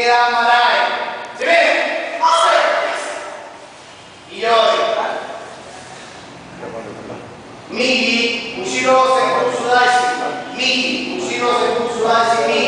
Tira Marai. Sini. Ioi. Migi, usciro se pulso dai. Migi, usciro se pulso dai.